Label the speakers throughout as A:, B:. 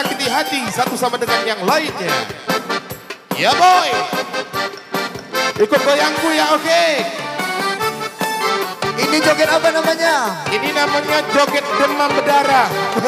A: menyakiti hati satu sama dengan yang lainnya. Ya boy, ikut goyangku ya, oke.
B: Ini joget apa namanya?
A: Ini namanya joget demam berdarah.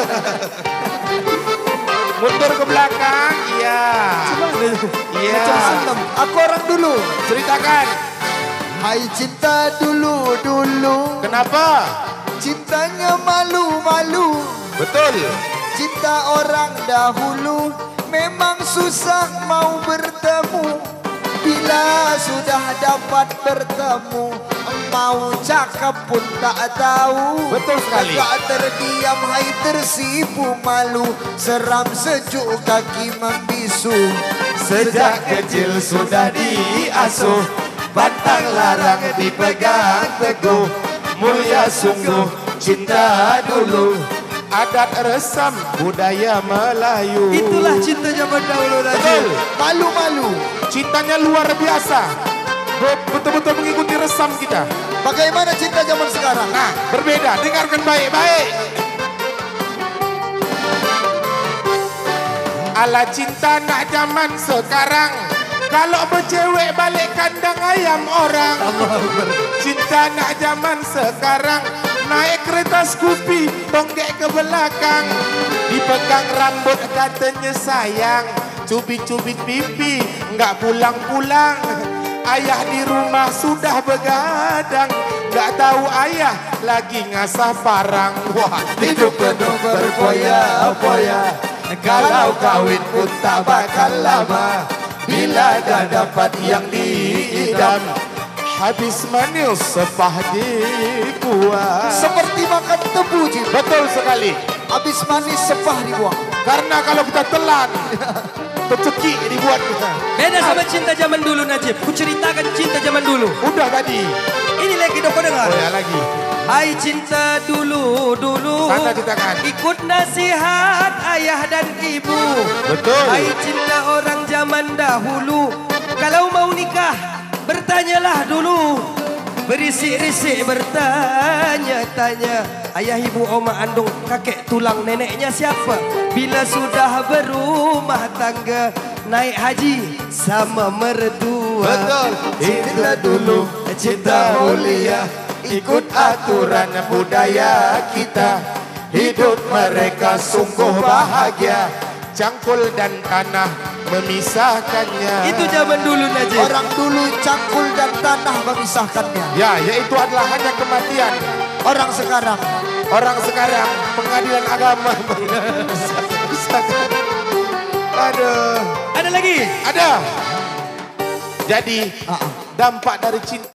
A: Mundur ke belakang, iya. Iya.
B: Aku orang dulu.
A: Ceritakan.
B: Hai cinta dulu.
A: Kenapa?
B: Cintanya malu-malu.
A: Betul.
B: Cinta orang dahulu memang susah mau bertemu. Bila sudah dapat bertemu, mau cakap pun tak tahu.
A: Betul sekali.
B: Tak terdiam, hai tersipu malu. Seram sejuk kaki membisu.
A: Sejak kecil sudah diasuh, pantang larang dipegang teguh. Mulia sungguh cinta dulu, adat resam budaya Melayu.
B: Itulah cinta zaman dahulu.
A: Betul.
B: Malu-malu.
A: Cintanya luar biasa. Betul-betul mengikuti resam kita.
B: Bagaimana cinta zaman sekarang?
A: Nah, berbeda. Dengarkan baik-baik. Ala cinta nak zaman sekarang, kalau bercewek balik kandang ayam orang. Cinta nak zaman sekarang, naik kereta Scoopy, tonggek ke belakang. Dipegang rambut katanya sayang, cubit-cubit pipi, enggak pulang-pulang. Ayah di rumah sudah begadang, enggak tahu ayah lagi ngasah parang. Wah, hidup penuh berfoya-foya. Kalau kawin pun tak bakal lama, bila dah dapat yang diidam, habis manis sepah dibuang.
B: Seperti makan tebu, Cip.
A: Betul sekali.
B: Habis manis sepah dibuang.
A: Karena kalau kita telan, tercekik dibuat kita.
C: Beda sama cinta zaman dulu, Najib. Ku ceritakan cinta zaman dulu.
A: Udah tadi.
C: Ini lagi dong, kau dengar.
A: Oh ya lagi.
C: Hai cinta dulu.
A: Sana ceritakan.
C: Ikut nasihat ayah dan ibu.
A: Betul.
C: Hai cinta orang zaman dahulu. Kalau mau nikah, bertanyalah dulu. Berisik-risik bertanya-tanya. Ayah, ibu, oma, andung, kakek, tulang, neneknya siapa? Bila sudah berumah tangga, naik haji sama mertua.
A: Betul. Cinta dulu, cinta mulia, ikut aturan budaya kita. Hidup mereka sungguh bahagia, cangkul dan tanah memisahkannya.
C: Itu zaman dulu, Najib.
B: Orang dulu cangkul dan tanah memisahkannya.
A: Ya, yaitu adalah hanya kematian.
B: Orang sekarang
A: pengadilan agama memisahkan. Aduh.
C: Ada lagi?
A: Ada. Jadi dampak dari cinta